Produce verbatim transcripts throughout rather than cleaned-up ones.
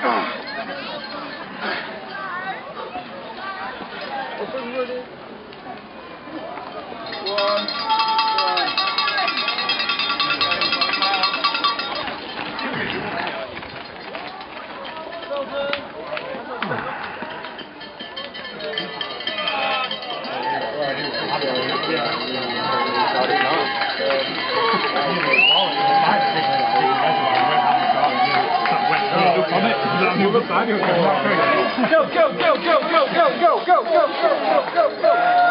Go, go, go, go, go, go, go, go, go, go, go, go, go.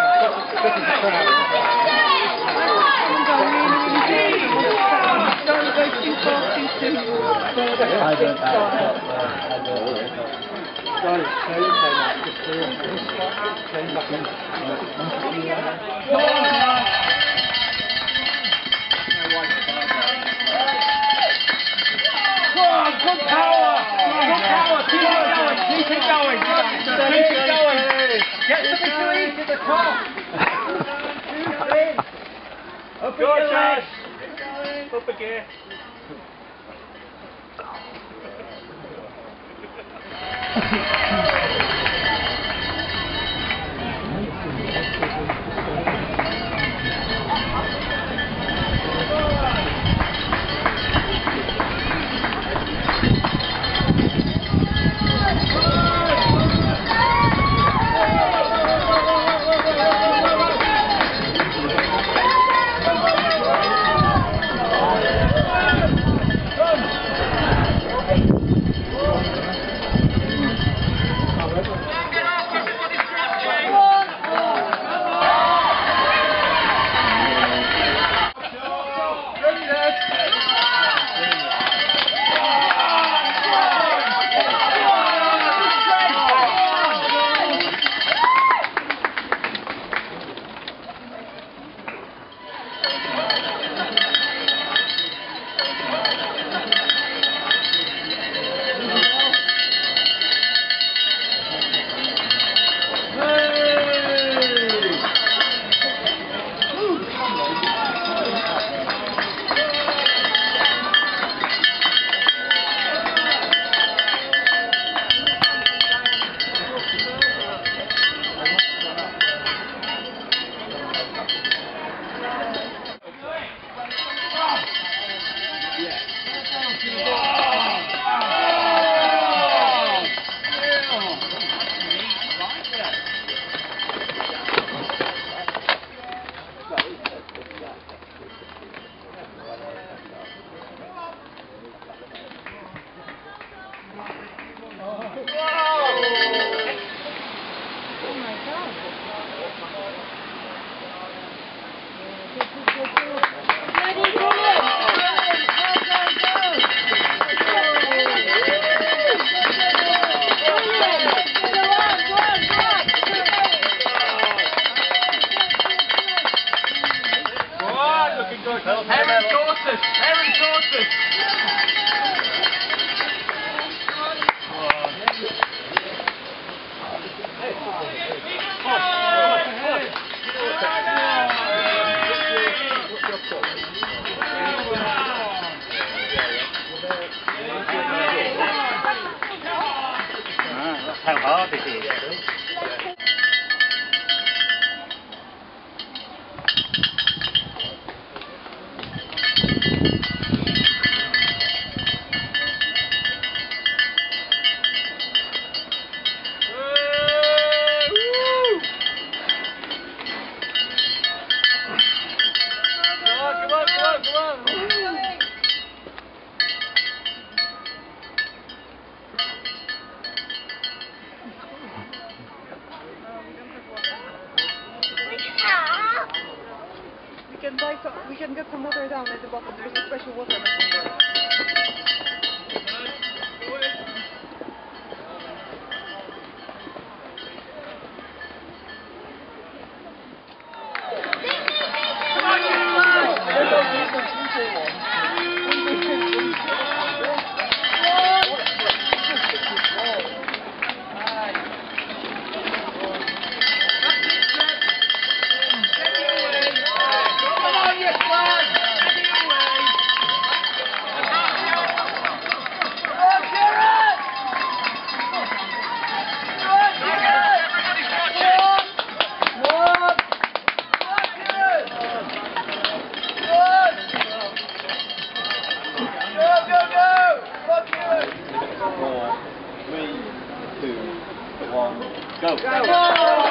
Don't go too far too soon. I don't I don't Sorry, sorry, sorry, just clear and turn back in. Go on! Good power! Good power! Keep it going! Keep it going! Keep it going! Get something to eat at the top! Two in! Up your legs! Up again! How hard it is. We can buy some, we can get some water down at the bottom. There's a special water machine there. Go. Go.